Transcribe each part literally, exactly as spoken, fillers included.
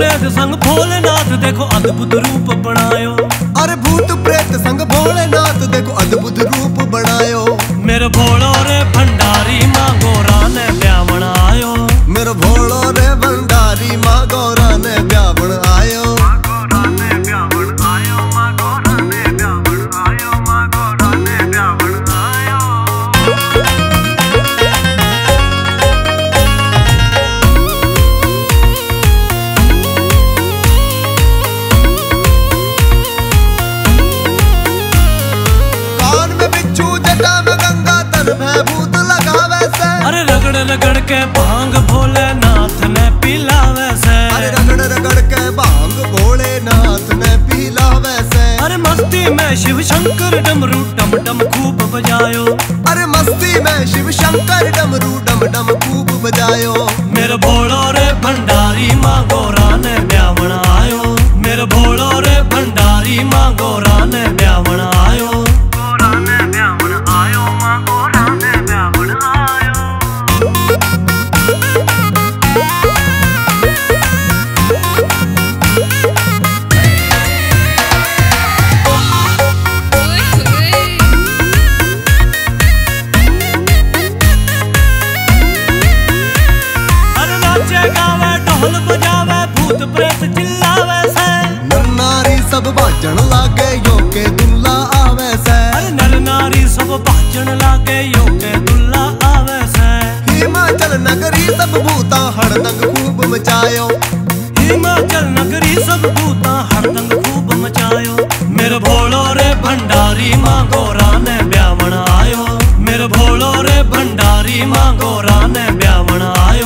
प्रेत संग भोलेनाथ देखो अद्भुत रूप बनायो। अरे भूत प्रेत संग भोलेनाथ देखो अद्भुत रूप बनायो। मेरे भोलो रे भंडारी माँ गौरा ने ब्यावन आयो। मेरे भोलो रे भंडारी माँ गौरा ने ब्यावन आयो। भूत लगावे से अरे रगड़ रगड़ के भांग भोलेनाथ ने पिलावे से। अरे रगड़ रगड़ के भांग भोलेनाथ ने पिलावे से। अरे मस्ती में शिव शंकर डमरू डम डम खूब बजायो। अरे मस्ती में शिव शंकर डमरू डम डम खूब बजायो। मेरे भोलो रे भंडारी माँ गौरा ने ब्यावन आयो। मेरे भोलो रे भंडारी माँ गौरा ने ब्यावन आयो। ढोल बजावे भूत प्रेत चिल्लावे से। नर नारी सब बाजन लागे योके दुल्ला आवे से। अरे नर नारी सब बाजन लागे योके दुल्ला आवे से। हिमाचल नगरी सब भूता हड़दंग खूब मचायो। हिमाचल नगरी सब भूता हड़दंग खूब मचायो। मेरे भोलो रे भंडारी माँ गौरा ने ब्यावन आयो। मेरे भोलो रे भंडारी माँ गौरा ने ब्यावन आयो।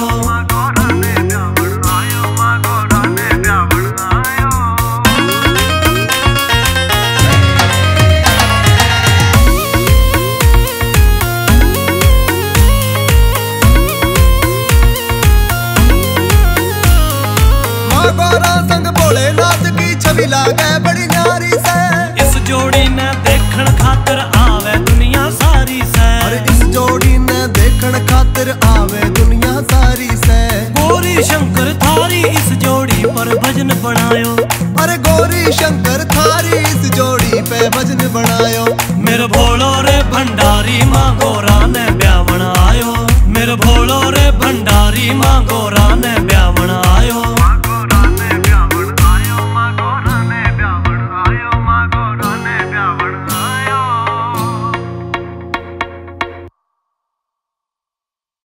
गौरा संग भोलेनाथ की छवि लागे बड़ी न्यारी से। इस जोड़ी ने देखण खातिर आवे दुनिया सारी से। अरे इस जोड़ी ने देखण खातिर आवे दुनिया सारी से। गौरी शंकर थारी इस जोड़ी पर भजन बनायो। अरे गौरी शंकर थारी इस जोड़ी पे भजन बनायो। मेरे भोलो रे भंडारी माँ गौरा ने ब्यावन आयो। मेरे भोलो रे भंडारी माँ गौरा ने ब्यावन